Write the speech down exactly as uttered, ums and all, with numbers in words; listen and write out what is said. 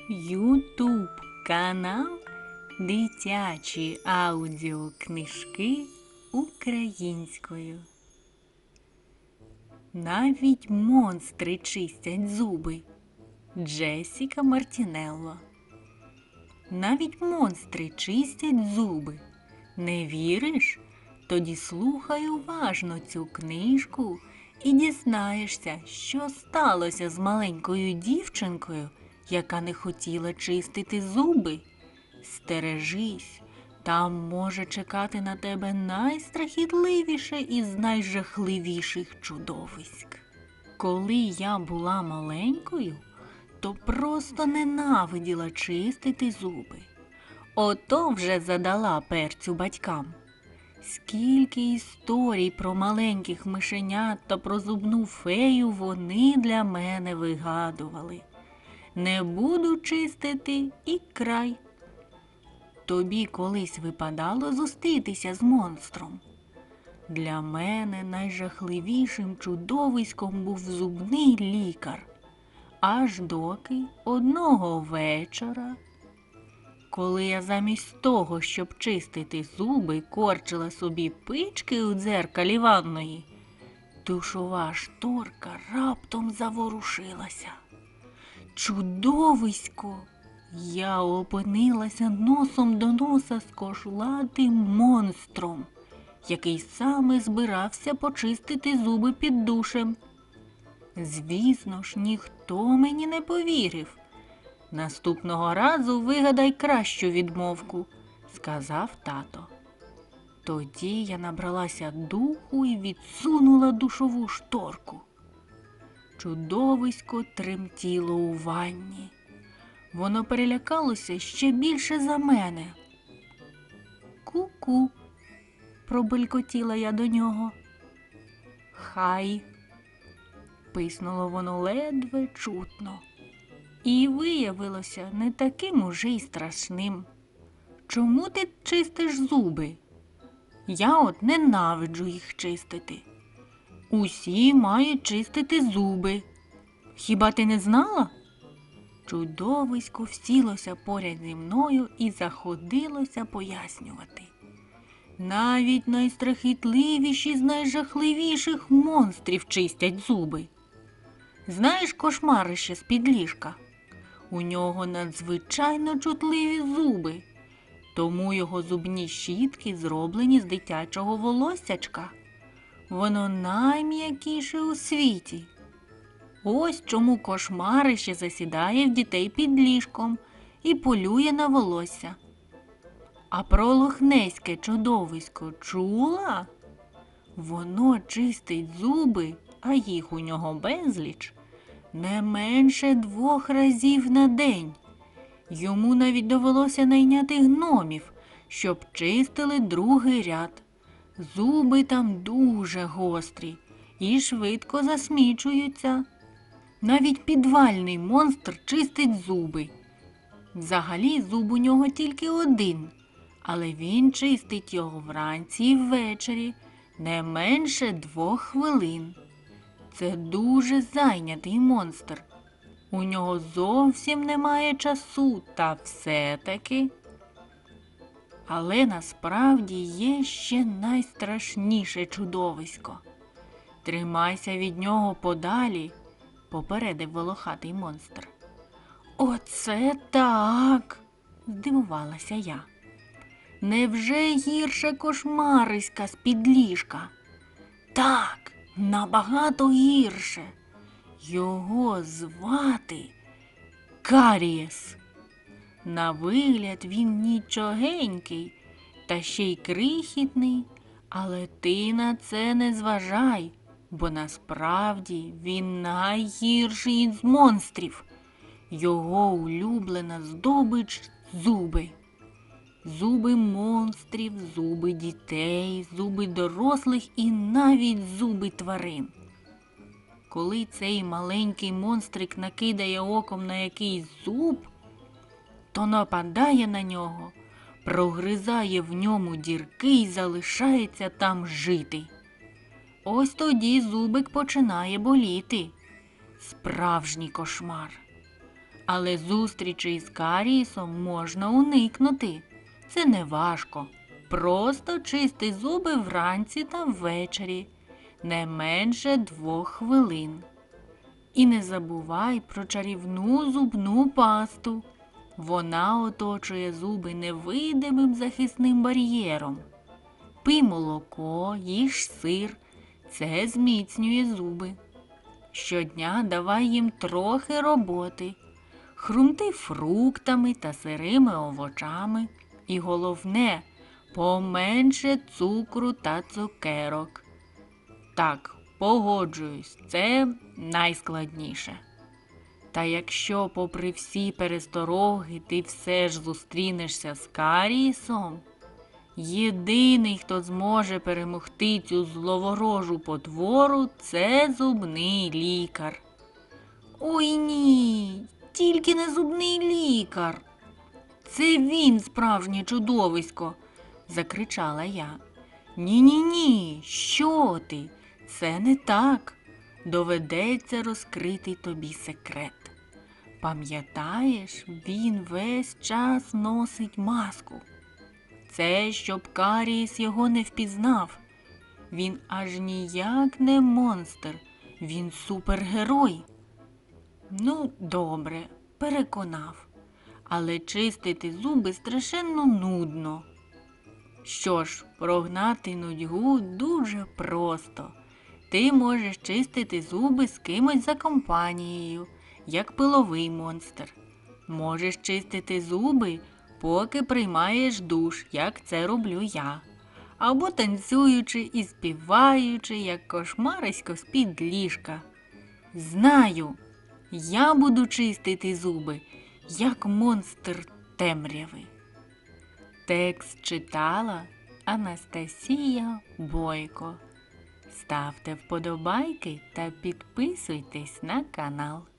Ютуб канал Дитячі аудіокнижки українською. Навіть монстри чистять зуби. Джесіка Мартінелло. Навіть монстри чистять зуби. Не віриш? Тоді слухай уважно цю книжку і дізнаєшся, що сталося з маленькою дівчинкою, яка не хотіла чистити зуби. Стережись, там може чекати на тебе найстрахітливіше із найжахливіших чудовиськ. Коли я була маленькою, то просто ненавиділа чистити зуби. Ото вже задала перцю батькам. Скільки історій про маленьких мишенят та про зубну фею вони для мене вигадували. Не буду чистити і край. Тобі колись випадало зустрітися з монстром? Для мене найжахливішим чудовиськом був зубний лікар. Аж доки одного вечора, коли я замість того, щоб чистити зуби, корчила собі пички у дзеркалі ванної, душова шторка раптом заворушилася. Чудовисько! Я опинилася носом до носа з кошлатим монстром, який саме збирався почистити зуби під душем. Звісно ж, ніхто мені не повірив. Наступного разу вигадай кращу відмовку, сказав тато. Тоді я набралася духу і відсунула душову шторку. Чудовисько тремтіло у ванні. Воно перелякалося ще більше за мене. «Ку-ку», – пробелькотіла я до нього. «Хай», – писнуло воно ледве чутно. І виявилося не таким уже й страшним. «Чому ти чистиш зуби?» «Я от ненавиджу їх чистити». «Усі мають чистити зуби. Хіба ти не знала?» Чудовисько всілося поряд зі мною і заходилося пояснювати. Навіть найстрахітливіші з найжахливіших монстрів чистять зуби. Знаєш кошмарище з-під ліжка? У нього надзвичайно чутливі зуби, тому його зубні щітки зроблені з дитячого волоссячка. Воно найм'якіше у світі. Ось чому кошмарище засідає в дітей під ліжком і полює на волосся. А про лохнеське чудовисько чула? Воно чистить зуби, а їх у нього безліч, не менше двох разів на день. Йому навіть довелося найняти гномів, щоб чистили другий ряд. Зуби там дуже гострі і швидко засмічуються. Навіть підвальний монстр чистить зуби. Взагалі зуб у нього тільки один, але він чистить його вранці і ввечері, не менше двох хвилин. Це дуже зайнятий монстр. У нього зовсім немає часу, та все-таки. Але насправді є ще найстрашніше чудовисько. Тримайся від нього подалі, попередив волохатий монстр. Оце так, здивувалася я. Невже гірше кошмариська з-під ліжка? Так, набагато гірше. Його звати Карієс. На вигляд він нічогенький, та ще й крихітний, але ти на це не зважай, бо насправді він найгірший з монстрів. Його улюблена здобич – зуби. Зуби монстрів, зуби дітей, зуби дорослих і навіть зуби тварин. Коли цей маленький монстрик накидає оком на якийсь зуб, то нападає на нього, прогризає в ньому дірки і залишається там жити. Ось тоді зубик починає боліти. Справжній кошмар. Але зустрічі із карієсом можна уникнути. Це не важко. Просто чисти зуби вранці та ввечері, не менше двох хвилин. І не забувай про чарівну зубну пасту. Вона оточує зуби невидимим захисним бар'єром. Пий молоко, їж сир. Це зміцнює зуби. Щодня давай їм трохи роботи. Хрумти фруктами та сирими овочами. І головне – поменше цукру та цукерок. Так, погоджуюсь, це найскладніше. Та якщо, попри всі перестороги, ти все ж зустрінешся з карієсом, єдиний, хто зможе перемогти цю зловорожу потвору – це зубний лікар. Ой ні, тільки не зубний лікар. Це він справжнє чудовисько, закричала я. Ні-ні-ні, що ти? Це не так. Доведеться розкрити тобі секрет. Пам'ятаєш, він весь час носить маску. Це щоб карієс його не впізнав. Він аж ніяк не монстр, він супергерой. Ну, добре, переконав. Але чистити зуби страшенно нудно. Що ж, прогнати нудьгу дуже просто. Ти можеш чистити зуби з кимось за компанією, як пиловий монстр. Можеш чистити зуби, поки приймаєш душ, як це роблю я. Або танцюючи і співаючи, як кошмарисько з-під ліжка. Знаю, я буду чистити зуби, як монстр темряви. Текст читала Анастасія Бойко. Ставте вподобайки та підписуйтесь на канал.